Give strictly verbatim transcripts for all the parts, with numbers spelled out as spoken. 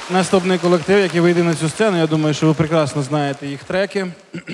Наступний колектив, який вийде на цю сцену, я думаю, що ви прекрасно знаєте їх треки.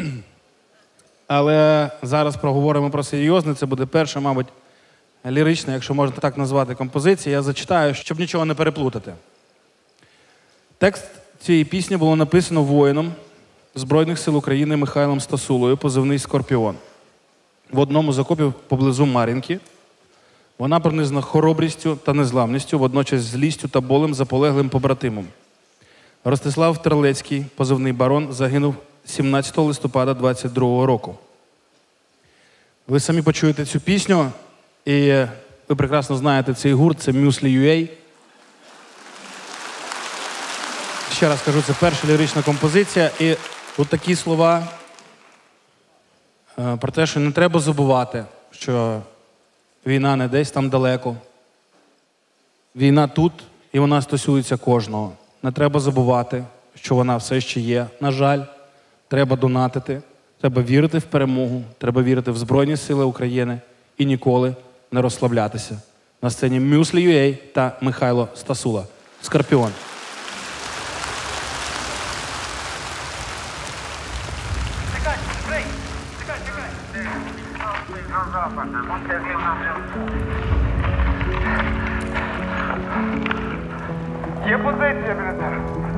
Але зараз проговоримо про серйозне. Це буде перша, мабуть, лірична, якщо можна так назвати, композиція. Я зачитаю, щоб нічого не переплутати. Текст цієї пісні було написано воїном Збройних сил України Михайлом Стасулою, позивний «Скорпіон». В одному з окопів поблизу Мар'їнки. Вона пронизана хоробрістю та незламністю, водночас злістю та болем за полеглим побратимом. Ростислав Терлецький, позивний «Барон», загинув сімнадцятого листопада двадцять другого року. Ви самі почуєте цю пісню, і ви прекрасно знаєте цей гурт, це Мюслі.ю ей. Ще раз кажу, це перша лірична композиція, і тут такі слова про те, що не треба забувати, що війна не десь там далеко. Війна тут, і вона стосується кожного. Не треба забувати, що вона все ще є. На жаль, треба донатити, треба вірити в перемогу, треба вірити в Збройні Сили України і ніколи не розслаблятися. На сцені Мюслі.ю ей та Михайло Стасула. «Скорпіон». Чекай, чекай, чекай, чекай. Є позиція біля тебе.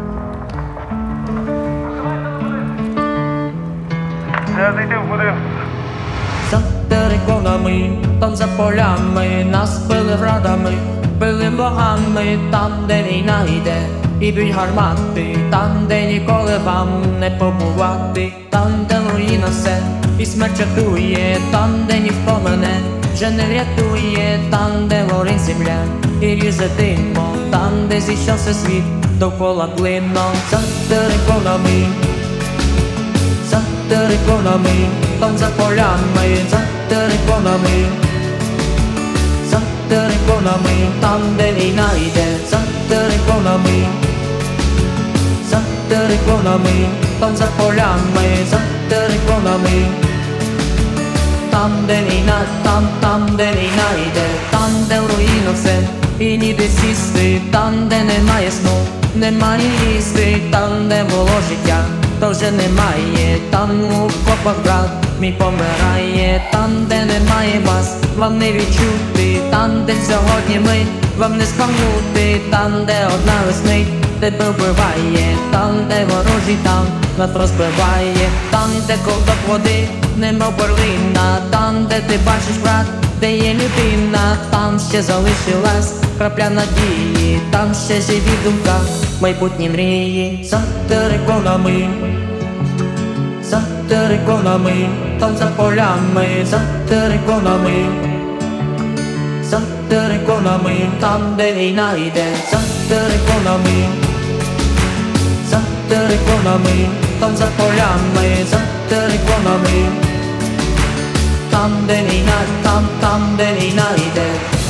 Треба зайти в будинок. За териконами, там за полями, нас били градами, били богами, там, де війна йде, і б'ють гармати, там, де ніколи вам не побувати, там, де руїна все, і смерть чатує, там, де ніхто мене вже не врятує, там, де горить земля, і ріже димом, там, де зійшовся світ, довкола клином. За териконами, за териконами, там за полями, за териконами, за териконами, там, де війна йде, за териконами, за териконами, там за полями, за териконами, там, де війна, там, там, де війна йде, там, де в руїну все, і ніде сісти, там, де немає сну, немає їсти, там, де було життя, то вже немає, там у копах брат мій помирає, там, де немає вас, вам не відчути, там, де сьогодні ми, вам не скам'нути, там, де одна веснить, тебе вбиває, там, де ворожий там нас розбиває, там, де ковток води, немов перлина, там, де ти бачиш брат, де є людина, там ще залишилась крапля надії, там ще живі думка, майбутні мрії. За териконами, за териконами, там за полями, за териконами, за териконами, там, де війна йде, за териконами, за териконами, там за полями, за териконами, там, де війна, там, там, де війна йде.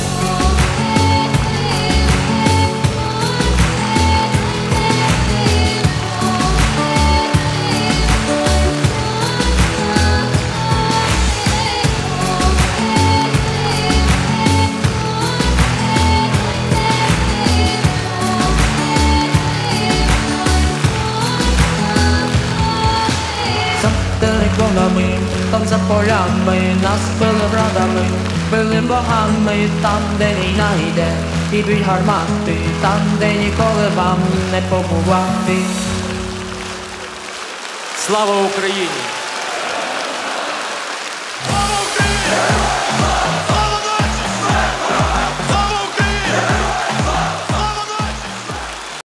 Там за полями, нас били градами, били богами, там, де війна йде, і б'ють гармати, там, де ніколи вам не побувати. Слава Україні!